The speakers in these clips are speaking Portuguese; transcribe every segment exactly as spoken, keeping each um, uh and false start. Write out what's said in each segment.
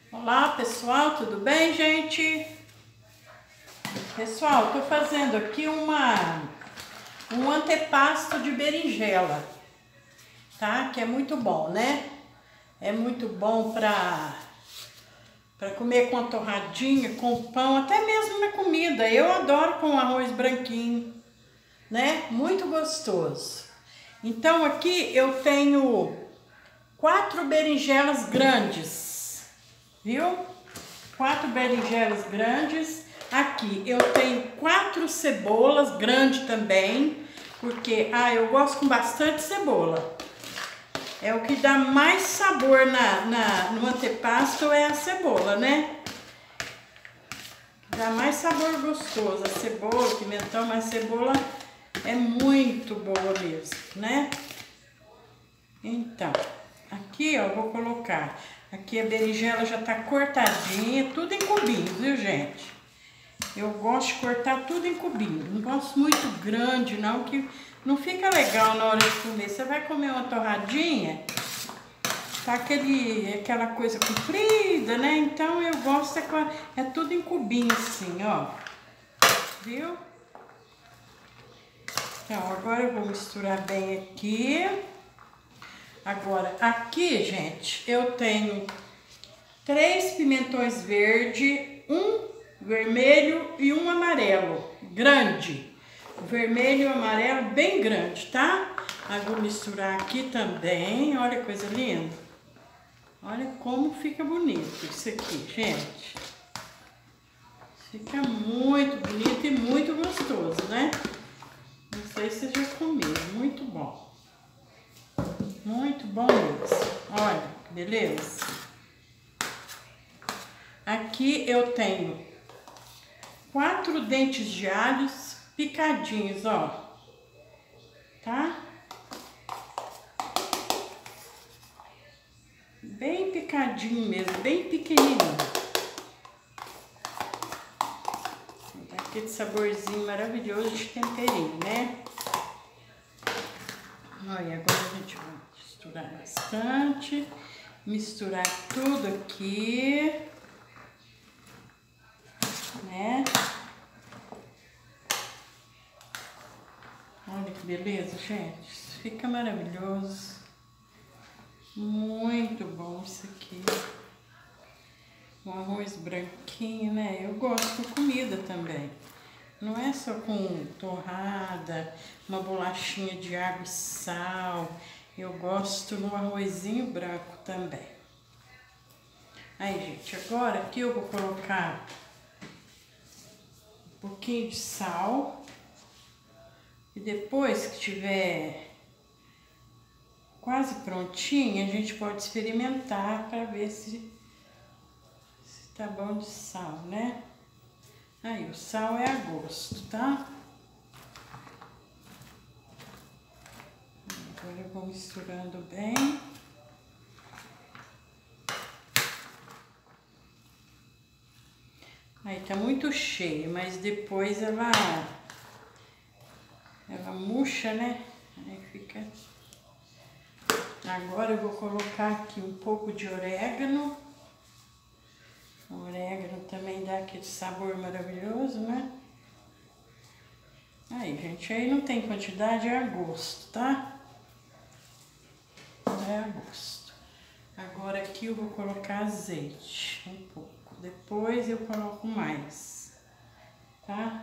Olá pessoal, tudo bem, gente? Pessoal, tô fazendo aqui uma um antepasto de berinjela, tá? Que é muito bom, né? É muito bom para para comer com a torradinha, com pão, até mesmo na comida. Eu adoro com arroz branquinho, né? Muito gostoso. Então aqui eu tenho quatro berinjelas grandes, viu? Quatro berinjelas grandes. Aqui eu tenho quatro cebolas grandes também, porque ah, eu gosto com bastante cebola. É o que dá mais sabor na, na, no antepasto é a cebola, né? Dá mais sabor gostoso, a cebola, pimentão, mas cebola é muito boa mesmo, né? Então, aqui ó, vou colocar, aqui a berinjela já tá cortadinha, tudo em cubinhos, viu gente? Eu gosto de cortar tudo em cubinho, não gosto muito grande não, que não fica legal na hora de comer. Você vai comer uma torradinha, tá aquele, aquela coisa comprida, né? Então eu gosto, é, é tudo em cubinho assim, ó, viu? Então agora eu vou misturar bem aqui. Agora, aqui, gente, eu tenho três pimentões verdes, um vermelho e um amarelo, grande. O vermelho e o amarelo bem grande, tá? Aí vou misturar aqui também, olha que coisa linda. Olha como fica bonito isso aqui, gente. Fica muito bonito e muito gostoso, né? Não sei se você já comeu, muito bom. Muito bom mesmo. Olha, que beleza. Aqui eu tenho quatro dentes de alhos picadinhos, ó. Tá? Bem picadinho mesmo, bem pequenininho. Dá aquele saborzinho maravilhoso de temperinho, né? Olha, agora a gente vai misturar bastante, misturar tudo aqui, né? Olha que beleza, gente, isso fica maravilhoso, muito bom isso aqui, um arroz branquinho, né? Eu gosto com comida também. Não é só com torrada, uma bolachinha de água e sal. Eu gosto no arrozinho branco também. Aí, gente, agora aqui eu vou colocar um pouquinho de sal. E depois que tiver quase prontinho, a gente pode experimentar para ver se, se tá bom de sal, né? Aí, o sal é a gosto, tá? Agora eu vou misturando bem. Aí tá muito cheio, mas depois ela, ela murcha, né? Aí fica... Agora eu vou colocar aqui um pouco de orégano. O orégano também dá aquele sabor maravilhoso, né? Aí, gente, aí não tem quantidade, é a gosto, tá? É a gosto. Agora aqui eu vou colocar azeite, um pouco. Depois eu coloco mais, tá?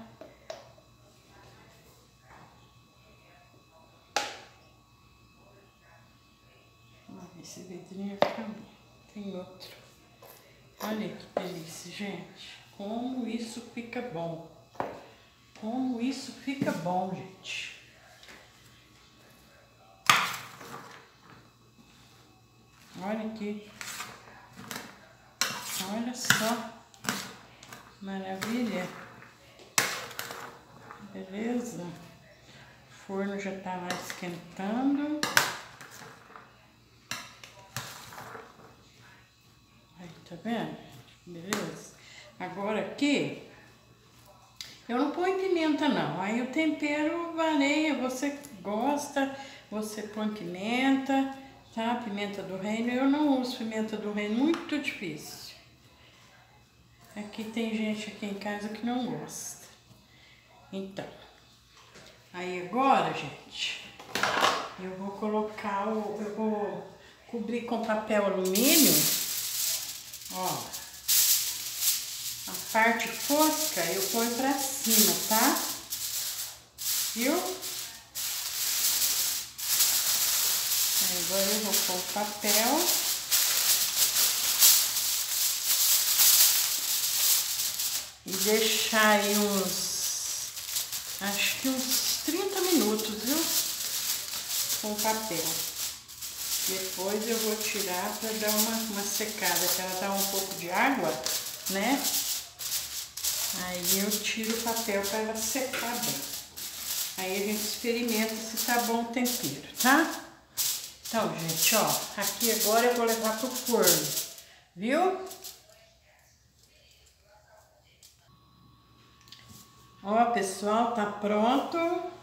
Esse vidrinho fica bom. Tem outro. Olha que delícia, gente. Como isso fica bom. Como isso fica bom, gente. Olha aqui. Olha só. Maravilha. Beleza? O forno já tá lá esquentando. Aí, tá vendo? Beleza? Agora aqui, eu não ponho pimenta não. Aí o tempero varia, você gosta, você põe pimenta, tá? Pimenta do reino. Eu não uso pimenta do reino, muito difícil. Aqui tem gente aqui em casa que não gosta. Então, aí agora, gente, eu vou colocar o... Eu vou cobrir com papel alumínio, ó. A parte fosca eu ponho pra cima, tá? Viu? Aí agora eu vou pôr o papel. E deixar aí uns, acho que uns trinta minutos, viu? Com o papel. Depois eu vou tirar para dar uma, uma secada, que ela dá um pouco de água, né? Aí eu tiro o papel para ela secar bem. Aí a gente experimenta se tá bom o tempero, tá? Então, gente, ó, aqui agora eu vou levar pro forno, viu? Ó, pessoal, tá pronto.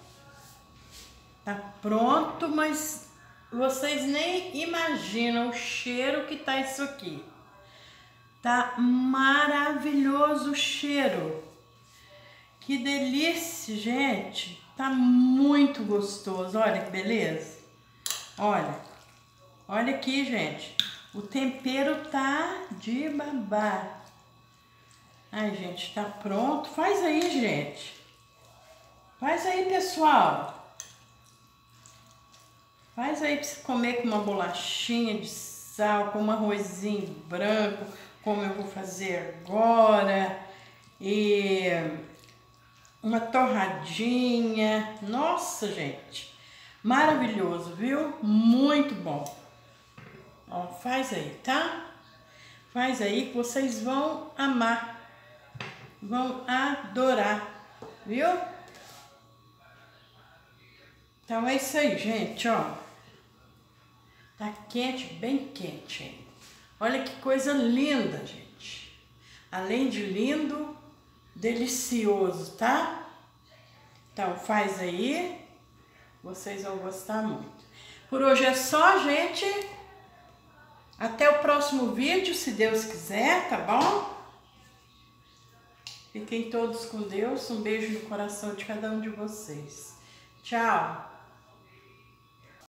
Tá pronto, mas vocês nem imaginam o cheiro que tá isso aqui. Tá maravilhoso o cheiro. Que delícia, gente. Tá muito gostoso. Olha que beleza. Olha. Olha aqui, gente. O tempero tá de babá. Ai, gente, tá pronto. Faz aí, gente. Faz aí, pessoal. Faz aí pra você comer com uma bolachinha de sal, com um arrozinho branco, como eu vou fazer agora. E uma torradinha. Nossa, gente. Maravilhoso, viu? Muito bom. Ó, faz aí, tá? Faz aí que vocês vão amar. Vão adorar, viu? Então é isso aí, gente, ó. Tá quente, bem quente, hein? Olha que coisa linda, gente. Além de lindo, delicioso, tá? Então faz aí, vocês vão gostar muito. Por hoje é só, gente. Até o próximo vídeo, se Deus quiser, tá bom? Fiquem todos com Deus. Um beijo no coração de cada um de vocês. Tchau!